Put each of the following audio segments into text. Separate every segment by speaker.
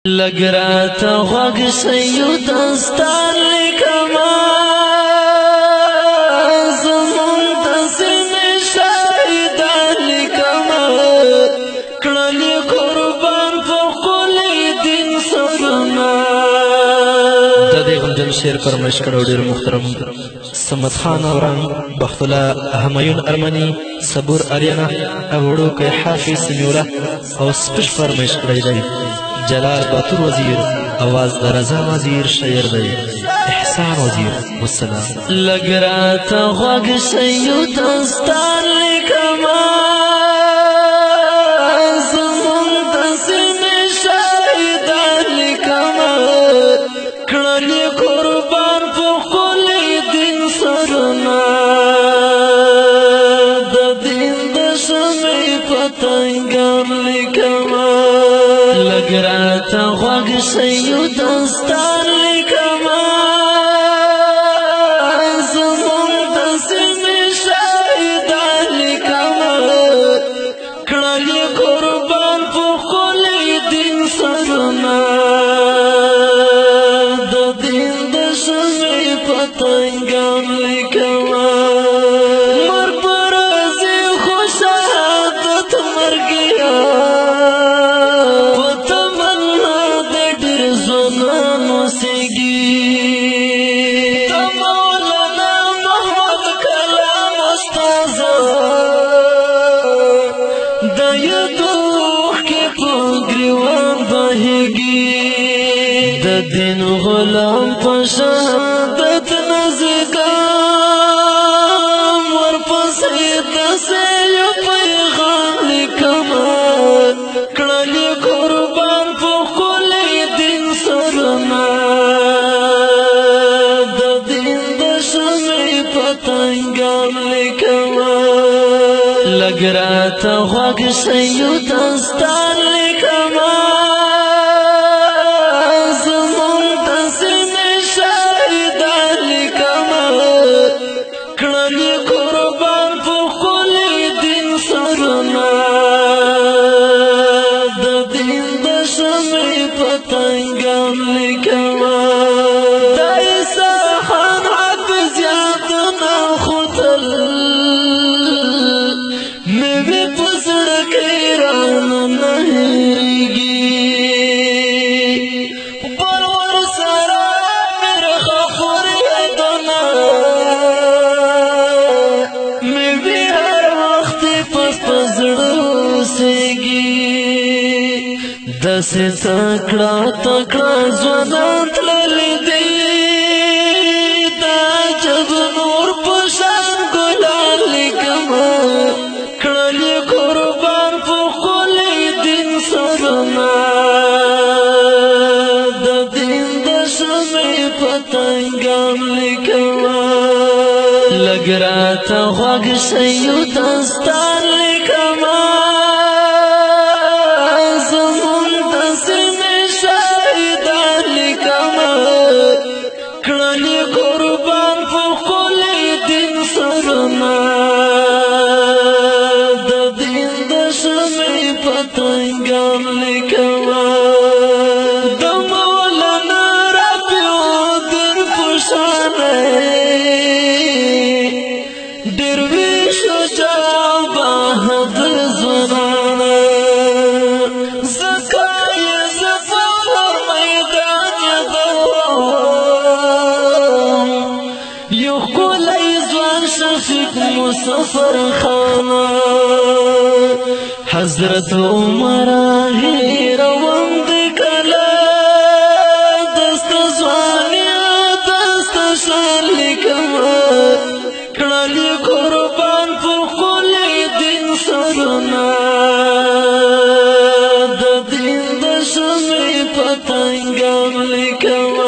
Speaker 1: لگراتا غوگ سیو دستان لکما زمان تسیم شاہدان لکما کڑلی قربان فقل دین سرنا دادی غمجن شیر پر مشکر دیر محترم سمت خان اوران بختلا همایون ارمنی صبور اریانا اوڑو کے حافظ سمیولا او سپش پر مشکر دی جلال باتور وزیر آواز درزا وزیر شعر دی احسان وزیر والسلام لگراتا غوگ سیو دستان لکما زمان تسیم شاہدان لکما کڑلی قربان فقل دین سرنا دا دین دا شمی پتنگان لکما لگراتا غوگ سیو دستان لکما زمان تسیم شاہدان لکما کڑلی قربان فقل دین سرنا دا دین دا شمی پتنگان لکما مر پرازی خوش عادت مر گیا دین غلام پشہادت نزگام ورپسید سیو پیغام لکما کڑلی قربان فقل دین سرنا دا دین دا شمی پتنگام لکما لگراتا غوگ سیو دستان لکما دسی تکڑا تکڑا زوانان تللی دی دا جب نور پشان گلال لکما کڑلی قربان فقل دین سرنا دا دین دا شمی پتنگام لکما لگراتا غوگ سیو دستان لکما مسافر خانا حضرت عمر آہی روان دکلا دست زوانیا دست شان لکما کڑلی قربان فقل دین سرنا دا دین دا شمی پتنگام لکما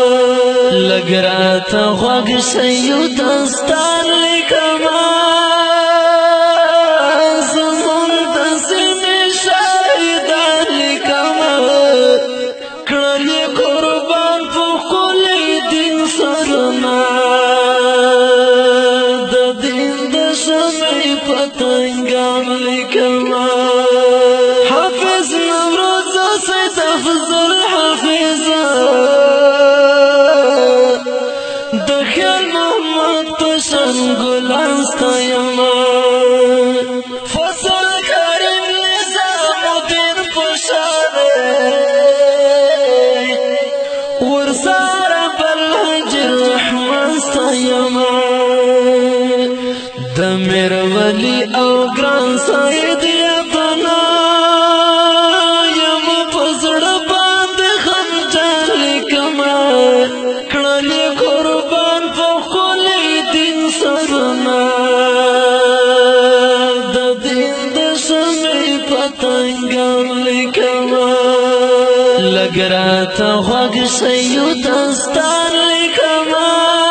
Speaker 1: لگراتا غوگ سیو دستان لکما پتنگام لکما حافظ نوروز سید افضل روشن ګلان ستایما فصل کریم نظام الدین پشاره ورساره بالحج الرحمن ستایما د میر ولی او ګران سید یادنا یم پزړه باندې خنجر لیکما کړلې قربان په خولې دین سرنا د دین د شمې پتنګم لیکما لګراته غوږ شیو دستار لیکما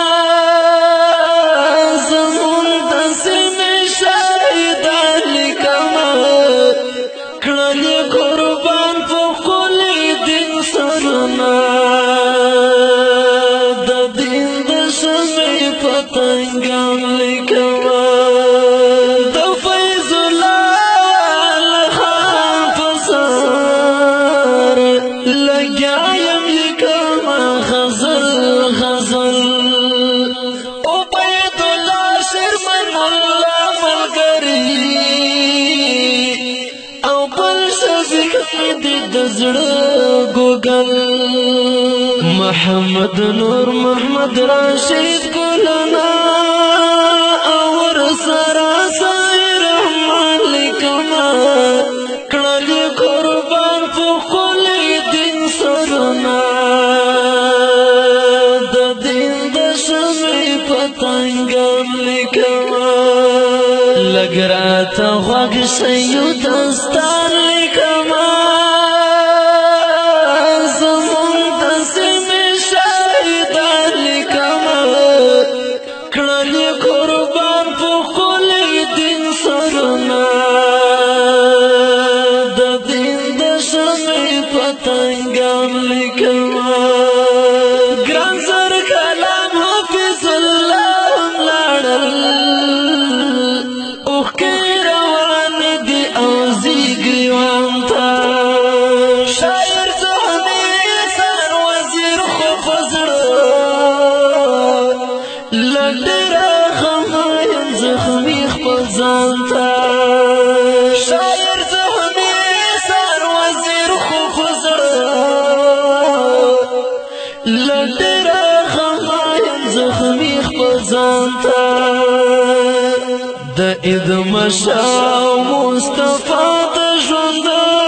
Speaker 1: پتنگم لیکما د فیض الله لخان پسار لگایم لیکما غزل غزل او بید الله شرمن الله ملګری او بل شفیق دی د زړه ګوګل محمد نور محمد راشد ګلنا اور سرا سای رحمان لیکما کړلې قربان په خولې دین سرنا د دین د شمې پتنګم لیکما لګراته غوږ شیو دستار لیکما پتنگم لیکما ګران زر کلام حافظ الله لاړل اوخ کې روان دي او زیګریوان تا شاعر زهنی سر وزیر خو فزړه لډر غمایم زخمی خپل ځان تا شاعر زهنی سر وزیر خو لډر غمایم زخمی خپل ځان ته د عید مشاو مصطفی د ژوند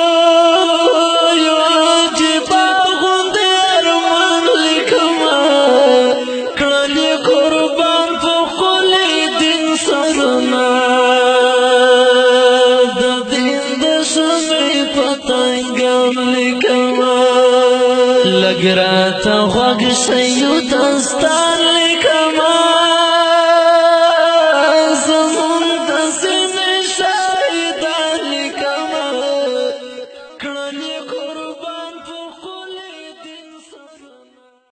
Speaker 1: یو عجیب غوندې ارمان لیکما کړلې قربان په خولې دین سرنا د دین د شمې پتنګم لیکما لګراته غوږ شیو دستار